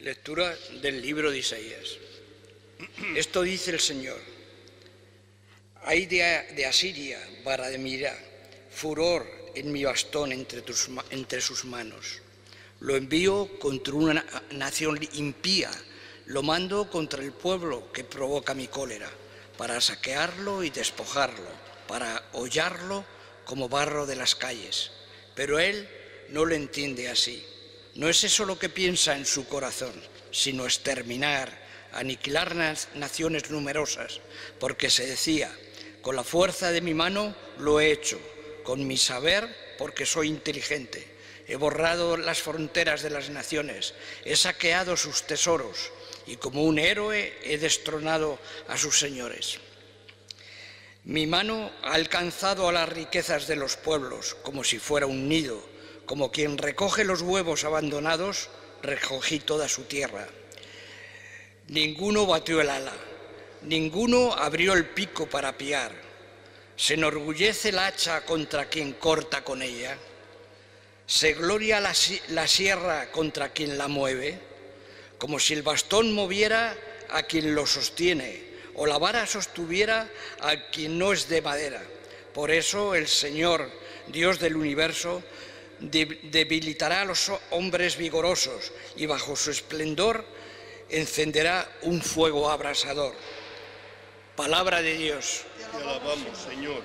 Lectura del libro de Isaías. Esto dice el Señor: Ay de Asiria, vara de mi ira, furor en mi bastón entre sus manos. Lo envío contra una nación impía, lo mando contra el pueblo que provoca mi cólera, para saquearlo y despojarlo, para hollarlo como barro de las calles. Pero él no lo entiende así. No es eso lo que piensa en su corazón, sino exterminar, aniquilar naciones numerosas, porque se decía: con la fuerza de mi mano lo he hecho, con mi saber, porque soy inteligente. He borrado las fronteras de las naciones, he saqueado sus tesoros, y como un héroe he destronado a sus señores. Mi mano ha alcanzado a las riquezas de los pueblos, como si fuera un nido. Como quien recoge los huevos abandonados, recogí toda su tierra. Ninguno batió el ala, ninguno abrió el pico para piar. ¿Se enorgullece el hacha contra quien corta con ella? ¿Se gloria la sierra contra quien la mueve? Como si el bastón moviera a quien lo sostiene, o la vara sostuviera a quien no es de madera. Por eso el Señor, Dios del universo, debilitará a los hombres vigorosos y bajo su esplendor encenderá un fuego abrasador. Palabra de Dios. Te alabamos, Señor.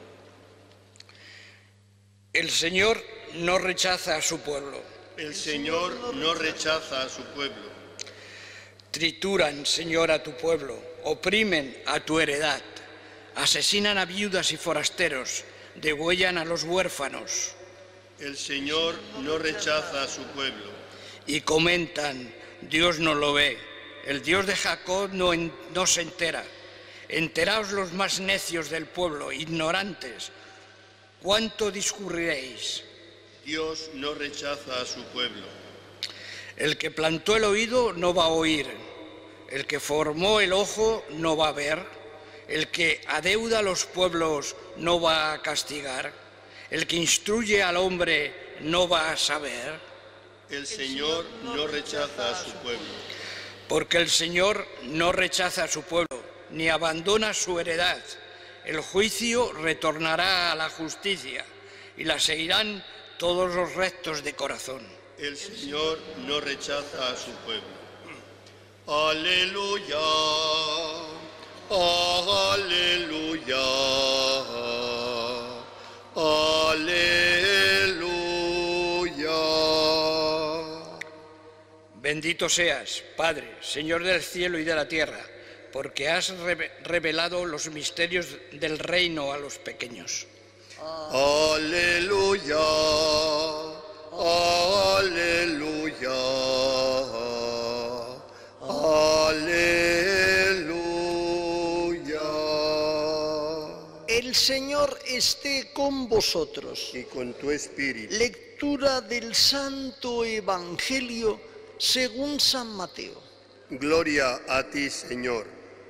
El Señor no rechaza a su pueblo. El Señor no rechaza a su pueblo. Trituran, Señor, a tu pueblo, oprimen a tu heredad, asesinan a viudas y forasteros, degüellan a los huérfanos. El Señor no rechaza a su pueblo. Y comentan: Dios no lo ve, el Dios de Jacob no se entera. Enteraos los más necios del pueblo, ignorantes, ¿cuánto discurriréis? Dios no rechaza a su pueblo. El que plantó el oído no va a oír, el que formó el ojo no va a ver, el que adeuda a los pueblos no va a castigar. El que instruye al hombre no va a saber. El Señor no rechaza a su pueblo. Porque el Señor no rechaza a su pueblo, ni abandona su heredad. El juicio retornará a la justicia, y la seguirán todos los rectos de corazón. El Señor no rechaza a su pueblo. Aleluya, aleluya. Aleluya. Bendito seas, Padre, Señor del cielo y de la tierra, porque has revelado los misterios del reino a los pequeños. Aleluya, aleluya, aleluya. El Señor esté con vosotros. Y con tu espíritu. Lectura del Santo Evangelio según San Mateo. Gloria a ti, Señor.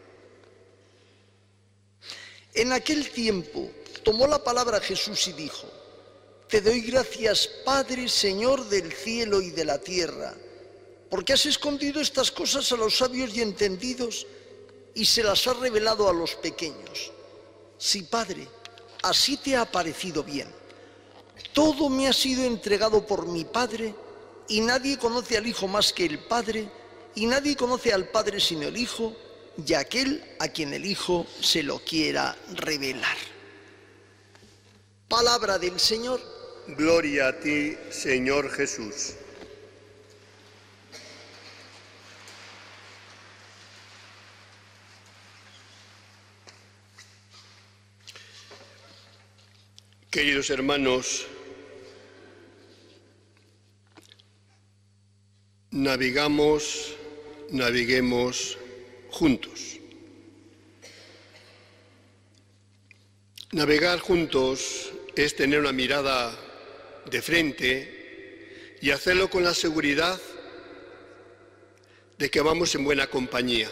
En aquel tiempo tomó la palabra Jesús y dijo: Te doy gracias, Padre, Señor del cielo y de la tierra, porque has escondido estas cosas a los sabios y entendidos y se las has revelado a los pequeños. Sí, Padre, así te ha parecido bien. Todo me ha sido entregado por mi Padre, y nadie conoce al Hijo más que el Padre, y nadie conoce al Padre sino el Hijo, y aquel a quien el Hijo se lo quiera revelar. Palabra del Señor. Gloria a ti, Señor Jesús. Queridos hermanos, naviguemos juntos. Navegar juntos es tener una mirada de frente y hacerlo con la seguridad de que vamos en buena compañía.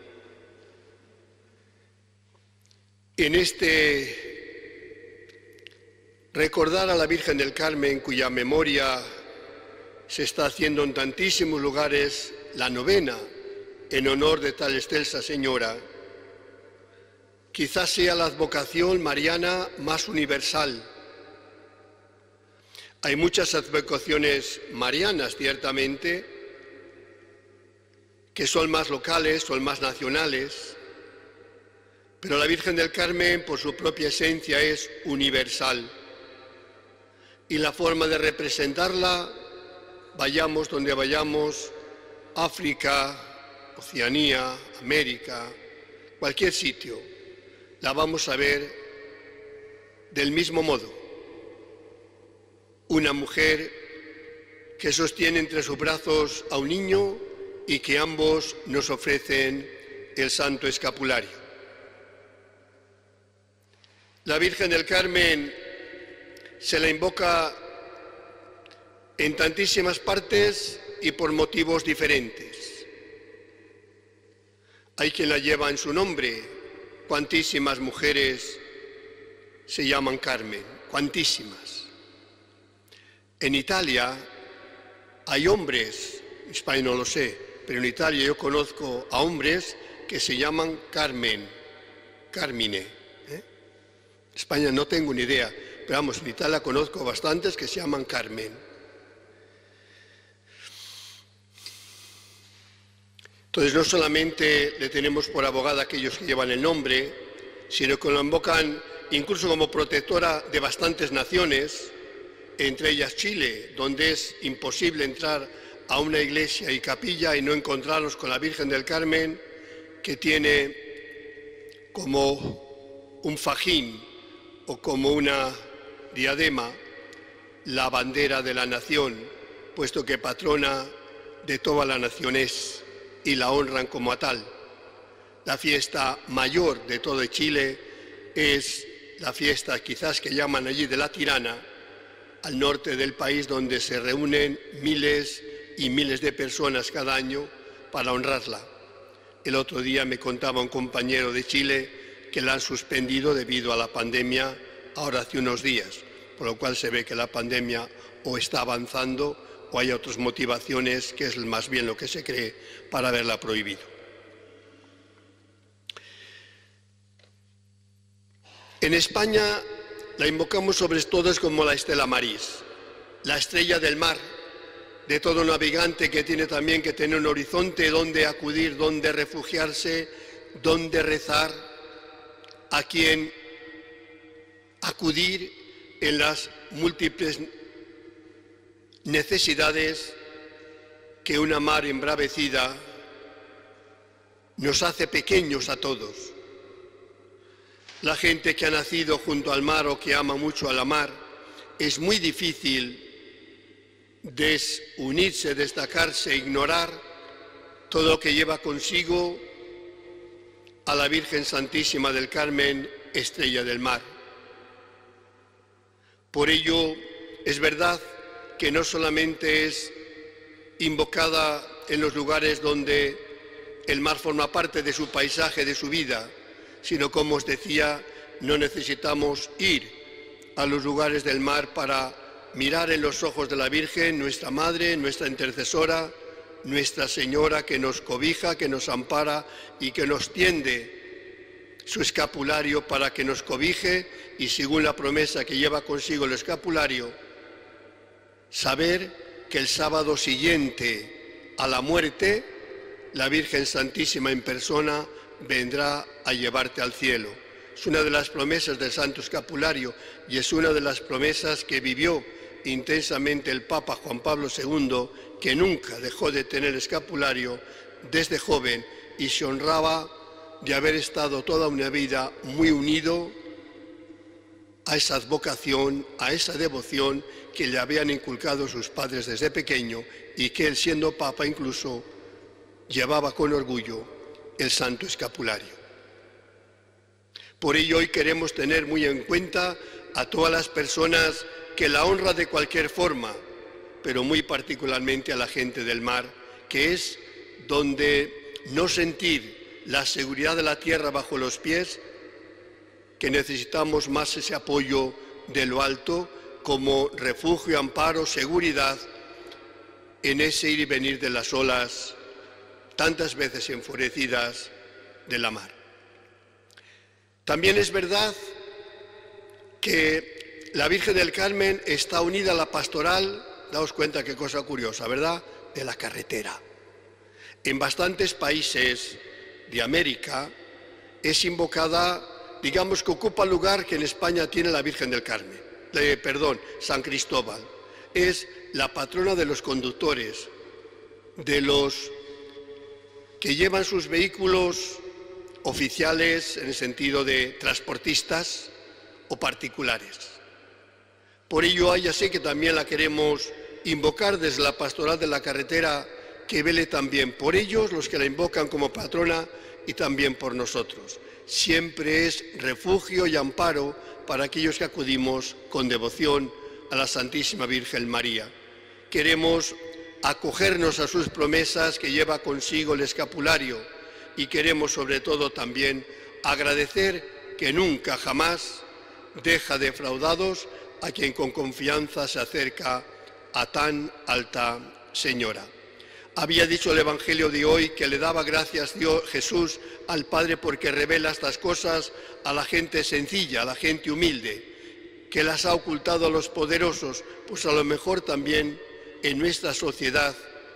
En este recordar a la Virgen del Carmen, cuya memoria se está haciendo en tantísimos lugares la novena, en honor de tal excelsa señora. Quizás sea la advocación mariana más universal. Hay muchas advocaciones marianas, ciertamente, que son más locales, son más nacionales, pero la Virgen del Carmen, por su propia esencia, es universal. Y la forma de representarla, vayamos donde vayamos, África, Oceanía, América, cualquier sitio, la vamos a ver del mismo modo. Una mujer que sostiene entre sus brazos a un niño y que ambos nos ofrecen el Santo Escapulario. La Virgen del Carmen se la invoca en tantísimas partes y por motivos diferentes. Hay quien la lleva en su nombre. Cuantísimas mujeres se llaman Carmen, cuantísimas. En Italia hay hombres, en España no lo sé, pero en Italia yo conozco a hombres que se llaman Carmen, Carmine. En España no tengo ni idea, pero vamos, en Italia conozco bastantes que se llaman Carmen. Entonces no solamente le tenemos por abogada a aquellos que llevan el nombre, sino que lo invocan incluso como protectora de bastantes naciones, entre ellas Chile, donde es imposible entrar a una iglesia y capilla y no encontrarnos con la Virgen del Carmen, que tiene como un fajín o como una diadema la bandera de la nación, puesto que patrona de toda la nación es, y la honran como a tal. La fiesta mayor de todo Chile es la fiesta quizás que llaman allí de la Tirana, al norte del país, donde se reúnen miles y miles de personas cada año para honrarla. El otro día me contaba un compañero de Chile que la han suspendido debido a la pandemia ahora hace unos días, por lo cual se ve que la pandemia o está avanzando o hay otras motivaciones, que es más bien lo que se cree, para haberla prohibido. En España la invocamos sobre todo como la Estela Maris, la estrella del mar, de todo navegante que tiene también que tener un horizonte donde acudir, donde refugiarse, donde rezar, a quien acudir en las múltiples necesidades que una mar embravecida nos hace pequeños a todos. La gente que ha nacido junto al mar o que ama mucho a la mar, es muy difícil desunirse, destacarse, ignorar todo lo que lleva consigo a la Virgen Santísima del Carmen, estrella del mar. Por ello, es verdad que no solamente es invocada en los lugares donde el mar forma parte de su paisaje, de su vida, sino, como os decía, no necesitamos ir a los lugares del mar para mirar en los ojos de la Virgen, nuestra Madre, nuestra intercesora, Nuestra Señora, que nos cobija, que nos ampara y que nos tiende su escapulario para que nos cobije, y según la promesa que lleva consigo el escapulario, saber que el sábado siguiente a la muerte, la Virgen Santísima en persona vendrá a llevarte al cielo. Es una de las promesas del Santo Escapulario y es una de las promesas que vivió intensamente el Papa Juan Pablo II, que nunca dejó de tener escapulario desde joven y se honraba de haber estado toda una vida muy unido a esa advocación, a esa devoción que le habían inculcado sus padres desde pequeño y que él, siendo Papa, incluso llevaba con orgullo el Santo Escapulario. Por ello hoy queremos tener muy en cuenta a todas las personas que la honran de cualquier forma, pero muy particularmente a la gente del mar, que es donde no sentir la seguridad de la tierra bajo los pies, que necesitamos más ese apoyo de lo alto como refugio, amparo, seguridad en ese ir y venir de las olas tantas veces enfurecidas de la mar. También es verdad que la Virgen del Carmen está unida a la pastoral, daos cuenta qué cosa curiosa, ¿verdad?, de la carretera. En bastantes países de América es invocada, digamos que ocupa el lugar que en España tiene la Virgen del Carmen, San Cristóbal. Es la patrona de los conductores, de los que llevan sus vehículos oficiales en el sentido de transportistas o particulares. Por ello, a ella sí que también la queremos invocar desde la pastoral de la carretera, que vele también por ellos, los que la invocan como patrona, y también por nosotros. Siempre es refugio y amparo para aquellos que acudimos con devoción a la Santísima Virgen María. Queremos acogernos a sus promesas que lleva consigo el escapulario, y queremos sobre todo también agradecer que nunca jamás deja defraudados a quien con confianza se acerca a tan alta señora. Había dicho el Evangelio de hoy que le daba gracias Jesús al Padre porque revela estas cosas a la gente sencilla, a la gente humilde, que las ha ocultado a los poderosos. Pues a lo mejor también en nuestra sociedad,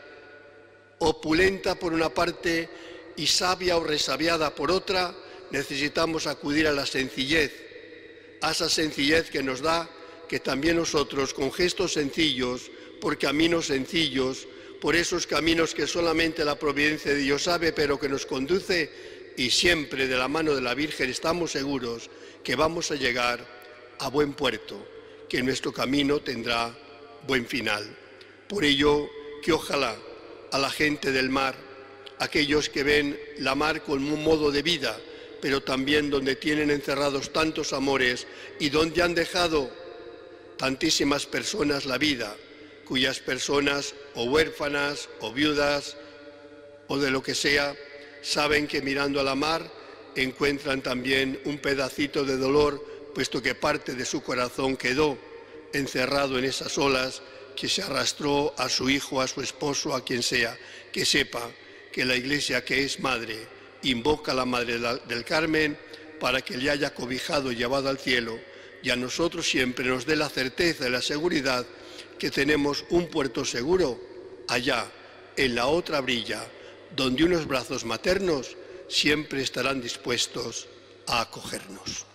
opulenta por una parte y sabia o resabiada por otra, necesitamos acudir a la sencillez, a esa sencillez que nos da que también nosotros, con gestos sencillos, por caminos sencillos, por esos caminos que solamente la providencia de Dios sabe, pero que nos conduce, y siempre de la mano de la Virgen estamos seguros que vamos a llegar a buen puerto, que nuestro camino tendrá buen final. Por ello, que ojalá a la gente del mar, aquellos que ven la mar como un modo de vida, pero también donde tienen encerrados tantos amores y donde han dejado tantísimas personas la vida, cuyas personas o huérfanas o viudas o de lo que sea, saben que mirando a la mar encuentran también un pedacito de dolor, puesto que parte de su corazón quedó encerrado en esas olas, que se arrastró a su hijo, a su esposo, a quien sea. Que sepa que la Iglesia, que es madre, invoca a la Madre del Carmen para que le haya cobijado y llevado al cielo, y a nosotros siempre nos dé la certeza y la seguridad que tenemos un puerto seguro allá, en la otra orilla, donde unos brazos maternos siempre estarán dispuestos a acogernos.